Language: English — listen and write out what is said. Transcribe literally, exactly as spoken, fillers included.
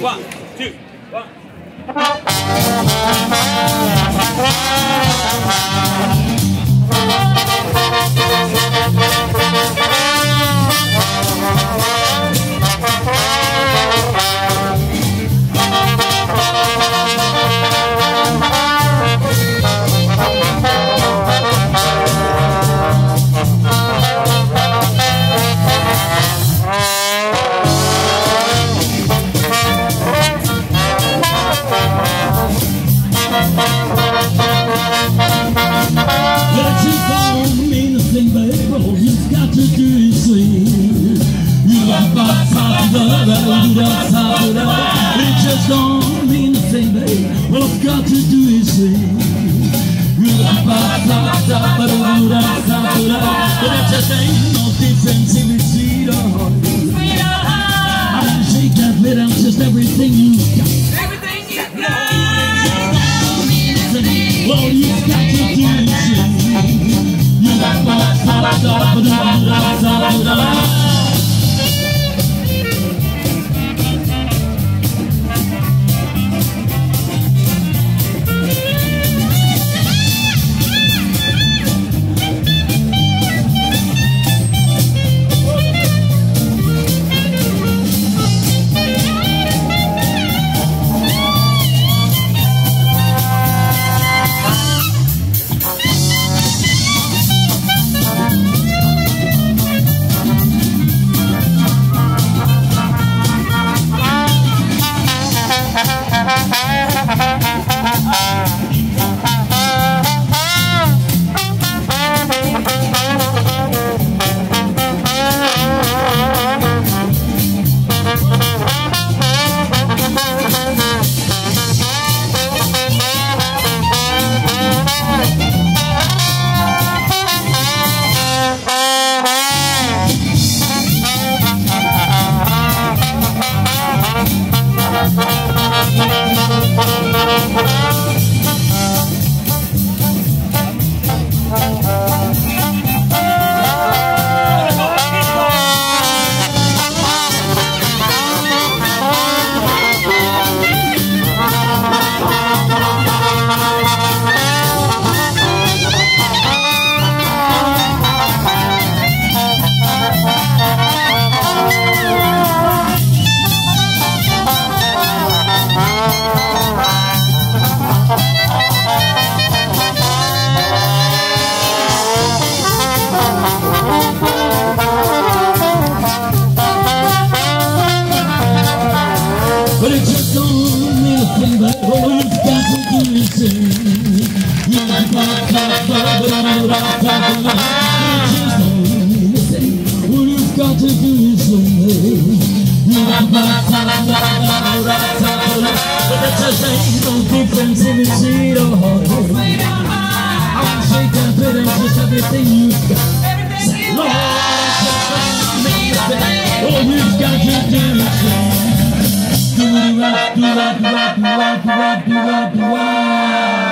One, two, one. It just don't mean the same, babe. All I've got to do is sing. But it just ain't no difference in the sweetheart. I can shake that bit out, just everything you got. Everything you got. All you've got to do is sing. You got my But it just don't mean a thing, but all you've got to do is sing. You like my top, but it just don't mean a thing. All you've got to do is sing. You like my top, but it just ain't no difference in the sweet or hard. I wanna shake that bit and just everything you've got. Lord, all you've got to do is sing. Do it, do it, do it, do it, do it, do it, do it.